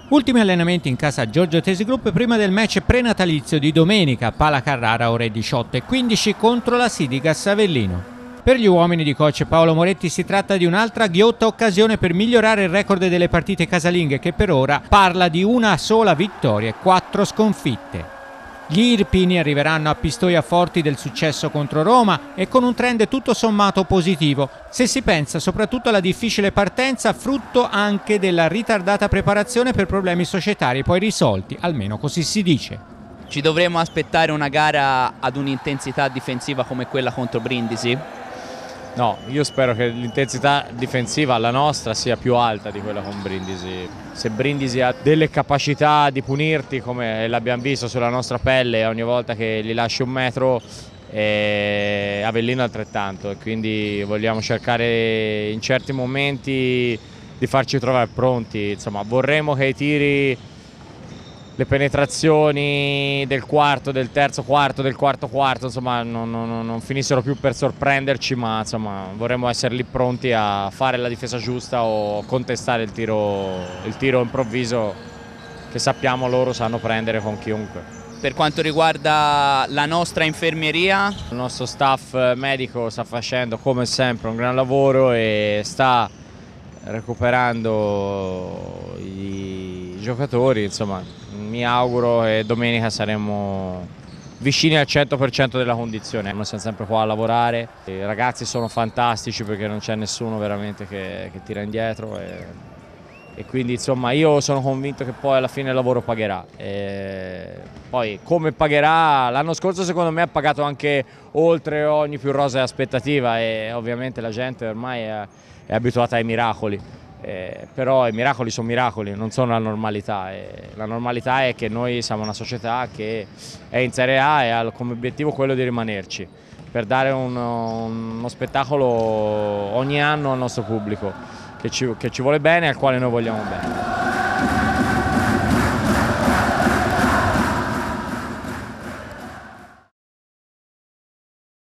Ultimi allenamenti in casa Giorgio Tesi Group prima del match prenatalizio di domenica, Pala Carrara ore 18:15 contro la Sidigas Avellino. Per gli uomini di coach Paolo Moretti si tratta di un'altra ghiotta occasione per migliorare il record delle partite casalinghe che per ora parla di una sola vittoria e 4 sconfitte. Gli irpini arriveranno a Pistoia forti del successo contro Roma e con un trend tutto sommato positivo, se si pensa soprattutto alla difficile partenza frutto anche della ritardata preparazione per problemi societari poi risolti, almeno così si dice. Ci dovremo aspettare una gara ad un'intensità difensiva come quella contro Brindisi? No, io spero che l'intensità difensiva, la nostra, sia più alta di quella con Brindisi. Se Brindisi ha delle capacità di punirti, come l'abbiamo visto sulla nostra pelle ogni volta che gli lasci un metro, Avellino altrettanto, e quindi vogliamo cercare in certi momenti di farci trovare pronti. Insomma, vorremmo che i tiri, le penetrazioni del quarto, del terzo quarto, del quarto quarto, insomma, non finissero più per sorprenderci, ma insomma, vorremmo essere lì pronti a fare la difesa giusta o contestare il tiro improvviso che sappiamo loro sanno prendere con chiunque. Per quanto riguarda la nostra infermieria? Il nostro staff medico sta facendo come sempre un gran lavoro e sta recuperando i giocatori, insomma. Mi auguro che domenica saremo vicini al 100% della condizione. Noi siamo sempre qua a lavorare, i ragazzi sono fantastici perché non c'è nessuno veramente che tira indietro e quindi insomma io sono convinto che poi alla fine il lavoro pagherà. E poi come pagherà, l'anno scorso secondo me ha pagato anche oltre ogni più rosea aspettativa e ovviamente la gente ormai è abituata ai miracoli. Però i miracoli sono miracoli, non sono la normalità. La normalità è che noi siamo una società che è in Serie A e ha come obiettivo quello di rimanerci, per dare uno spettacolo ogni anno al nostro pubblico che ci vuole bene e al quale noi vogliamo bene.